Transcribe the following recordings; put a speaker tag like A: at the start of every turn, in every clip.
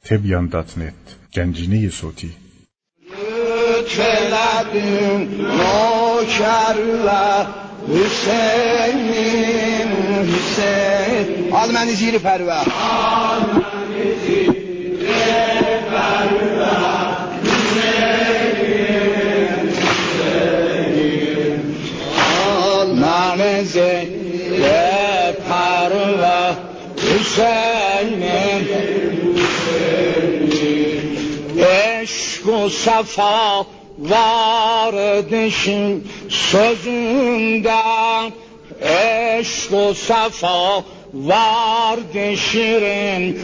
A: تبیان.net گنجینه صوتی.
B: لطفلدیم نوکر و حسین آلمانی زیر پروه آلمانی زیر پروه حسین عشق و صفا واردشین سوزوندم عشق و صفا واردشین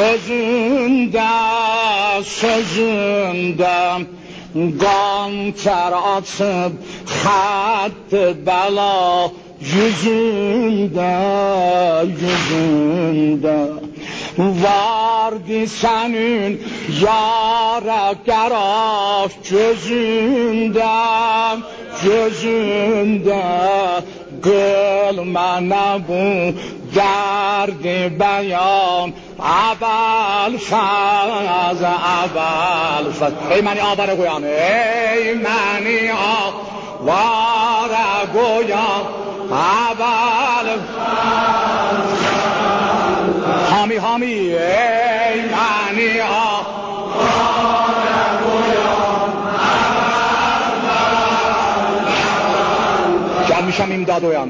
B: سوزوندم گانتر آتب خط بلا yüzünde vardı senin yara geraf gözünde gülmene bu derdi beyan Abelfaz ey məni avara qoyan ey məni avara qoyan Hami ey məni avara qoyan Gəlmişəm imdad oyan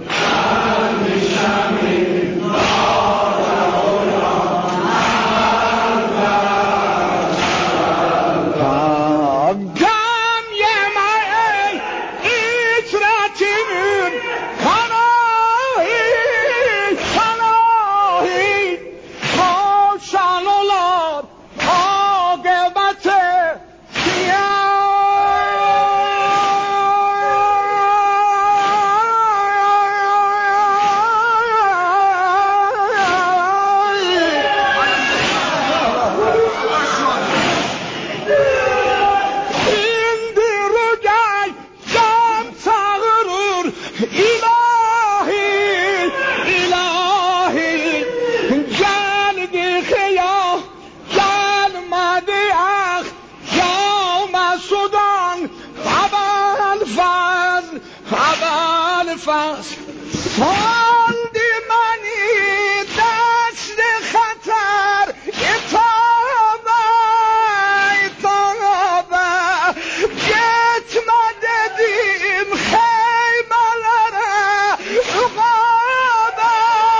B: Fondi mani dast khatar itaba gitme dedim khaymalara uqaba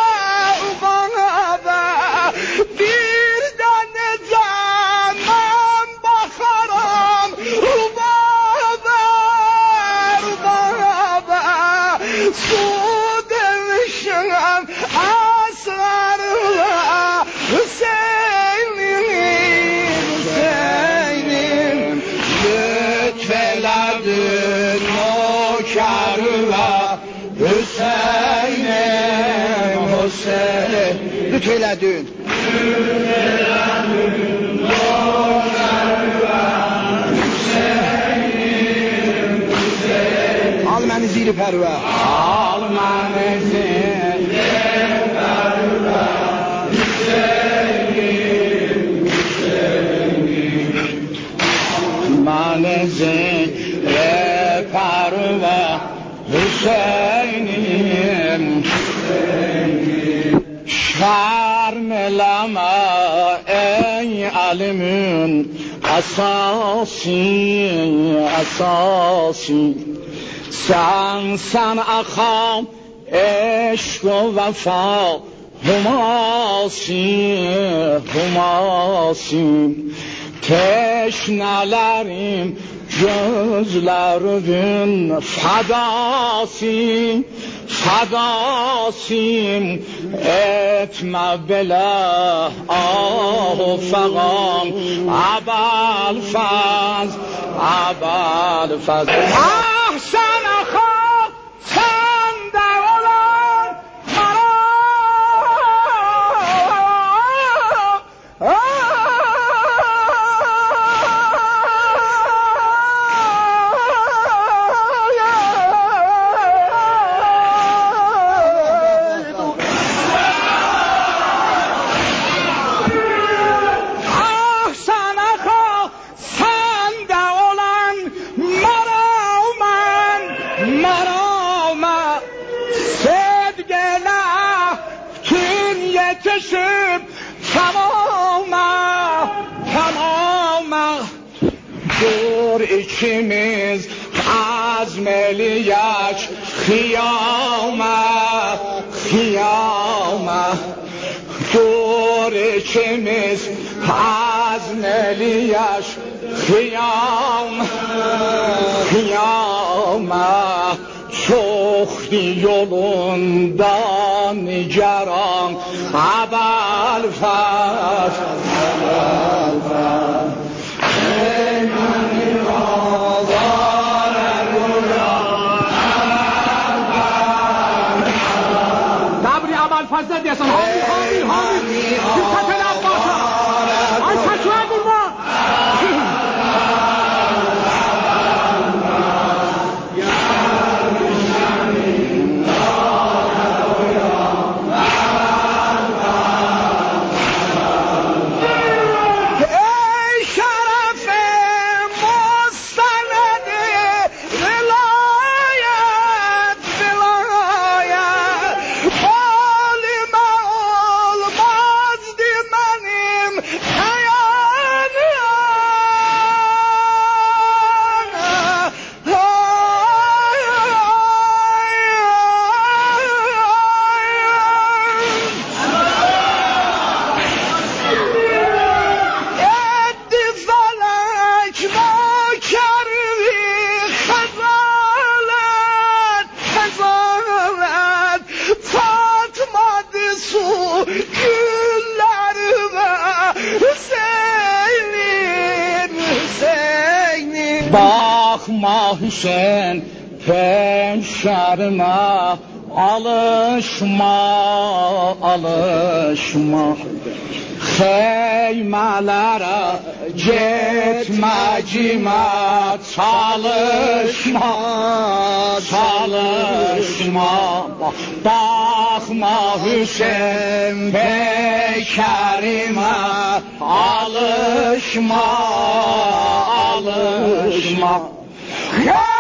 B: birden zaman bakaram uqaba aslarla Hüseyin'im lütfeledin nokârla Hüseyin'im lütfeledin nokârla Hüseyin'im al məni ziri pərvə al məni ziri Hüseyin'im şermeleme ey alimin asası sen akam eşk و وفا humasim teşnelerim gözlerinin fadasim etme bela ahu fagam Abelfaz ahsen akha sen de olan ikimiz azmeliyek kıyamet, kıyamet. Dur ikimiz azmeliyek kıyamet, kıyamet. Çok yolundan nigaran Abalfar, Dabri Abalfaz'da diyorsan hamil hamil hamil Dikkat el Abbas'a Ay saçma durma Bakma Hüseyin hemşerime alışma, alışma Xeymelere gitmecime çalışma, çalışma Bakma Hüseyin pekerime alışma, alışma